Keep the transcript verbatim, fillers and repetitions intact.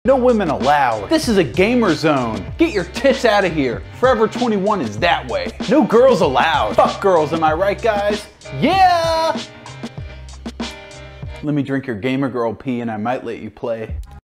No women allowed. This is a gamer zone. Get your tits out of here. Forever twenty-one is that way. No girls allowed. Fuck girls, am I right, guys? Yeah! Let me drink your gamer girl pee and I might let you play.